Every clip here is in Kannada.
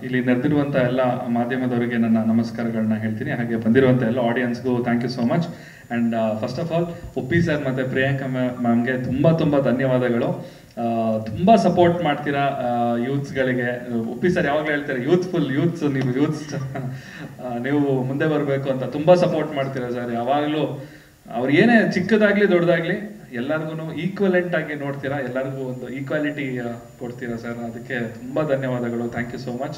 ಇಲ್ಲಿ ನೆರೆದಿರುವಂಥ ಎಲ್ಲ ಮಾಧ್ಯಮದವರಿಗೆ ನನ್ನ ನಮಸ್ಕಾರಗಳನ್ನ ಹೇಳ್ತೀನಿ. ಹಾಗೆ ಬಂದಿರುವಂಥ ಎಲ್ಲ ಆಡಿಯನ್ಸ್ಗೂ thank you so much. And first of all Uppi sir ಮತ್ತು ಪ್ರಿಯಾಂಕಾ ಮ್ಯಾಮ್ಗೆ ತುಂಬ ಧನ್ಯವಾದಗಳು. ತುಂಬ ಸಪೋರ್ಟ್ ಮಾಡ್ತೀರಾ ಯೂತ್ಸ್ಗಳಿಗೆ. ಉಪ್ಪಿ ಸರ್ ಯಾವಾಗಲೂ ಹೇಳ್ತಾರೆ ಯೂತ್ಸ್ ನೀವು ನೀವು ಮುಂದೆ ಬರಬೇಕು ಅಂತ ತುಂಬ ಸಪೋರ್ಟ್ ಮಾಡ್ತೀರಾ ಸರ್. ಯಾವಾಗಲೂ ಅವ್ರು ಏನೇ ಚಿಕ್ಕದಾಗಲಿ ದೊಡ್ಡದಾಗಲಿ ಎಲ್ಲರಿಗೂ ಈಕ್ವಲೆಂಟ್ ಆಗಿ ನೋಡ್ತೀರಾ, ಎಲ್ಲರಿಗೂ ಒಂದು ಈಕ್ವಾಲಿಟಿ ಕೊಡ್ತೀರಾ ಸರ್. ಅದಕ್ಕೆ ತುಂಬ ಧನ್ಯವಾದಗಳು. Thank you so much.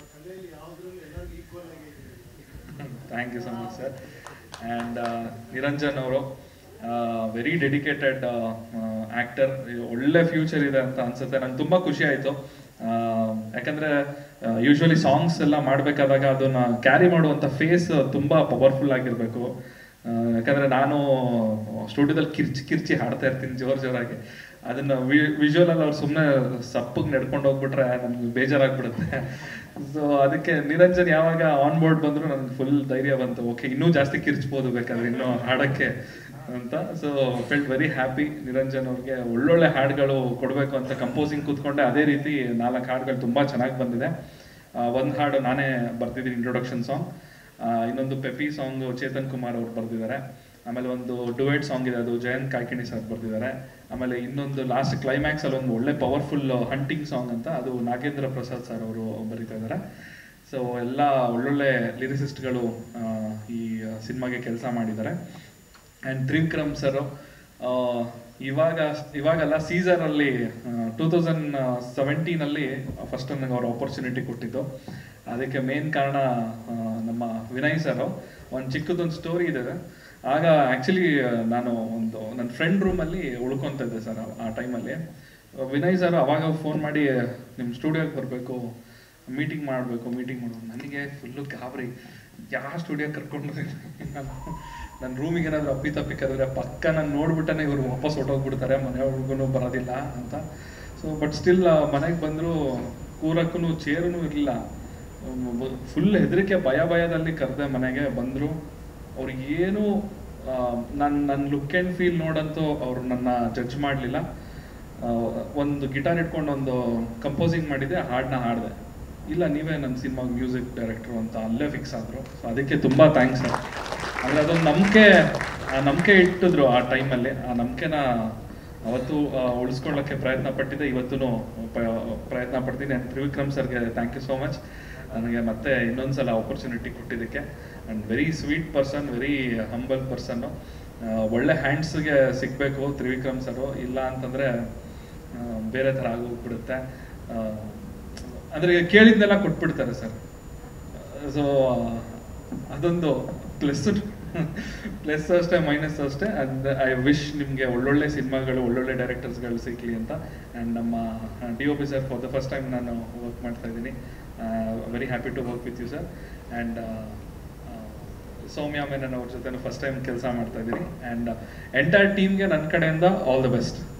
Thank you so much sir. And Niranjan ಅವರು ವೆರಿ ಡೆಡಿಕೇಟೆಡ್ ಆ್ಯಕ್ಟರ್, ಒಳ್ಳೆ ಫ್ಯೂಚರ್ ಇದೆ ಅಂತ ಅನ್ಸುತ್ತೆ. ನಂಗೆ ತುಂಬ ಖುಷಿ ಆಯಿತು. ಯಾಕಂದರೆ ಯೂಶ್ವಲಿ ಸಾಂಗ್ಸ್ ಎಲ್ಲ ಮಾಡಬೇಕಾದಾಗ ಅದನ್ನು ಕ್ಯಾರಿ ಮಾಡುವಂಥ ಫೇಸ್ ತುಂಬ ಪವರ್ಫುಲ್ ಆಗಿರಬೇಕು. ಯಾಕಂದರೆ ನಾನು ಸ್ಟುಡಿಯೋದಲ್ಲಿ ಕಿರ್ಚಿ ಹಾಡ್ತಾ ಇರ್ತೀನಿ ಜೋರಾಗಿ. ಅದನ್ನು ವಿಜುವಲಲ್ಲಿ ಅವ್ರು ಸುಮ್ಮನೆ ಸಪ್ಪಗೆ ನಡ್ಕೊಂಡು ಹೋಗ್ಬಿಟ್ರೆ ನನಗೆ ಬೇಜಾರಾಗ್ಬಿಡುತ್ತೆ. ಸೊ ಅದಕ್ಕೆ ನಿರಂಜನ್ ಯಾವಾಗ ಆನ್ ಬೋರ್ಡ್ ಬಂದರೂ ನನಗೆ ಫುಲ್ ಧೈರ್ಯ ಬಂತು, ಓಕೆ ಇನ್ನೂ ಜಾಸ್ತಿ ಕಿರ್ಚ್ಬೋದು ಬೇಕಾದ್ರೆ ಇನ್ನೂ ಹಾಡೋಕ್ಕೆ ಅಂತ. So felt very happy. Niranjan ಅವ್ರಿಗೆ ಒಳ್ಳೊಳ್ಳೆ ಹಾಡುಗಳು ಕೊಡಬೇಕು ಅಂತ ಕಂಪೋಸಿಂಗ್ ಕೂತ್ಕೊಂಡೆ. ಅದೇ ರೀತಿ 4 ಹಾಡುಗಳು ತುಂಬ ಚೆನ್ನಾಗಿ ಬಂದಿದೆ. ಒಂದು ಹಾಡು ನಾನೇ ಬರ್ತಿದ್ದೀನಿ, ಇಂಟ್ರೊಡಕ್ಷನ್ ಸಾಂಗ್. ಇನ್ನೊಂದು ಪೆಪಿ ಸಾಂಗ್ ಚೇತನ್ ಕುಮಾರ್ ಅವ್ರು ಬರೆದಿದ್ದಾರೆ. ಆಮೇಲೆ ಒಂದು ಡುವೆಟ್ ಸಾಂಗ್ ಇದೆ, ಅದು ಜಯಂತ್ ಕಾಯ್ಕಿಣಿ ಸರ್ ಬರೆದಿದ್ದಾರೆ. ಆಮೇಲೆ ಇನ್ನೊಂದು ಲಾಸ್ಟ್ ಕ್ಲೈಮ್ಯಾಕ್ಸ್ ಅಲ್ಲಿ ಒಂದು ಒಳ್ಳೆ ಪವರ್ಫುಲ್ ಹಂಟಿಂಗ್ ಸಾಂಗ್ ಅಂತ, ಅದು ನಾಗೇಂದ್ರ ಪ್ರಸಾದ್ ಸರ್ ಅವರು ಬರೀತಾ ಇದ್ದಾರೆ. ಸೊ ಎಲ್ಲ ಒಳ್ಳೊಳ್ಳೆ ಲಿರಿಸಿಸ್ಟ್ಗಳು ಈ ಸಿನಿಮಾಗೆ ಕೆಲಸ ಮಾಡಿದ್ದಾರೆ. ಆ್ಯಂಡ್ ತ್ರಿವಿಕ್ರಮ್ ಸರ್ ಇವಾಗಲ್ಲ ಸೀಸರಲ್ಲಿ 2017 ಫಸ್ಟ್ ನನಗೆ ಅವ್ರ ಆಪರ್ಚುನಿಟಿ ಕೊಟ್ಟಿದ್ದು. ಅದಕ್ಕೆ ಮೇನ್ ಕಾರಣ ನಮ್ಮ ವಿನಯ್ ಸರ್. ಒಂದು ಚಿಕ್ಕದೊಂದು ಸ್ಟೋರಿ ಇದೆ. ಆಗ ಆ್ಯಕ್ಚುಲಿ ನಾನು ನನ್ನ ಫ್ರೆಂಡ್ ರೂಮಲ್ಲಿ ಉಳ್ಕೊತಾ ಇದ್ದೆ ಸರ್. ಆ ಟೈಮಲ್ಲಿ ವಿನಯ್ ಸರ್ ಅವಾಗ ಫೋನ್ ಮಾಡಿ ನಿಮ್ಮ ಸ್ಟುಡಿಯೋಗೆ ಬರಬೇಕು, ಮೀಟಿಂಗ್ ಮಾಡಬೇಕು. ನನಗೆ ಫುಲ್ಲು ಗಾಬರಿ, ಯಾವ ಸ್ಟುಡಿಯೋಗೆ ಕರ್ಕೊಂಡು ನನ್ನ ರೂಮಿಗೆ ಏನಾದರೂ ಅಪ್ಪಿ ಕರೆದ್ರೆ ಪಕ್ಕ ನಾನು ನೋಡ್ಬಿಟ್ಟನೆ ಇವರು ವಾಪಸ್ ಹೊಟ್ಟೋಗ್ಬಿಡ್ತಾರೆ, ಮನೆಯವ್ರಿಗೂ ಬರೋದಿಲ್ಲ ಅಂತ. ಸೊ ಬಟ್ ಸ್ಟಿಲ್ ಮನೆಗೆ ಬಂದರು, ಕೂರಕ್ಕೂ ಚೇರೂ ಇರಲಿಲ್ಲ. ಫುಲ್ ಹೆದರಿಕೆ ಭಯದಲ್ಲಿ ಕರೆದೆ. ಮನೆಗೆ ಬಂದರು. ಅವ್ರಿಗೇನು ನನ್ನ ಲುಕ್ ಆ್ಯಂಡ್ ಫೀಲ್ ನೋಡಂತೂ ಅವರು ನನ್ನ ಜಡ್ಜ್ ಮಾಡಲಿಲ್ಲ. ಒಂದು ಗಿಟಾರ್ ಇಟ್ಕೊಂಡು ಒಂದು ಕಂಪೋಸಿಂಗ್ ಮಾಡಿದ್ದೆ, ಹಾಡನ್ನ ಹಾಡಿದೆ. ಇಲ್ಲ ನೀವೇ ನನ್ನ ಸಿನಿಮಾಗೆ ಮ್ಯೂಸಿಕ್ ಡೈರೆಕ್ಟ್ರು ಅಂತ ಅಲ್ಲೇ ಫಿಕ್ಸ್ ಆದರು. ಸೊ ಅದಕ್ಕೆ ತುಂಬ ಥ್ಯಾಂಕ್ಸ್ ಸರ್. ಅಂದರೆ ಅದೊಂದು ನಂಬಿಕೆ ಇಟ್ಟಿದ್ರು ಆ ಟೈಮಲ್ಲಿ. ಆ ನಂಬಿಕೆನ ಅವತ್ತು ಉಳಿಸ್ಕೊಳ್ಳೋಕ್ಕೆ ಪ್ರಯತ್ನ ಪಟ್ಟಿದ್ದೆ, ಇವತ್ತೂ ಪ್ರಯತ್ನ ಪಡ್ತೀನಿ. ಆ್ಯಂಡ್ ತ್ರಿವಿಕ್ರಮ್ ಸರ್ಗೆ ಥ್ಯಾಂಕ್ ಯು ಸೋ ಮಚ್, ನನಗೆ ಮತ್ತೆ ಇನ್ನೊಂದ್ಸಲ ಆಪರ್ಚುನಿಟಿ ಕೊಟ್ಟಿದ್ದಕ್ಕೆ. And very sweet person, very humble person. ಒಳ್ಳೆ ಹ್ಯಾಂಡ್ಸ್ಗೆ ಸಿಗಬೇಕು ತ್ರಿವಿಕ್ರಮ್ ಸರು, ಇಲ್ಲ ಅಂತಂದರೆ ಬೇರೆ ಥರ ಆಗೋಗ್ಬಿಡುತ್ತೆ. ಅಂದರೆ ಕೇಳಿದ್ನೆಲ್ಲ ಕೊಟ್ಬಿಡ್ತಾರೆ ಸರ್. ಸೊ ಅದೊಂದು ಪ್ಲಸ್ ಅಷ್ಟೇ, ಮೈನಸ್ ಅಷ್ಟೇ. ಆ್ಯಂಡ್ ಐ ವಿಶ್ ನಿಮಗೆ ಒಳ್ಳೊಳ್ಳೆ ಸಿನಿಮಾಗಳು, ಒಳ್ಳೊಳ್ಳೆ ಡೈರೆಕ್ಟರ್ಸ್ಗಳು ಸಿಗಲಿ ಅಂತ. ಆ್ಯಂಡ್ ನಮ್ಮ DOP sir for the first time ನಾನು ವರ್ಕ್ ಮಾಡ್ತಾ ಇದ್ದೀನಿ. Very happy to work with you sir. And Soumya Menon ಅವ್ರ ಜೊತೆ ಫಸ್ಟ್ ಟೈಮ್ ಕೆಲಸ ಮಾಡ್ತಾ ಇದ್ದೀನಿ. ಆ್ಯಂಡ್ ಎಂಟೈರ್ ಟೀಮ್ಗೆ ನನ್ನ ಕಡೆಯಿಂದ ಆಲ್ ದ ಬೆಸ್ಟ್.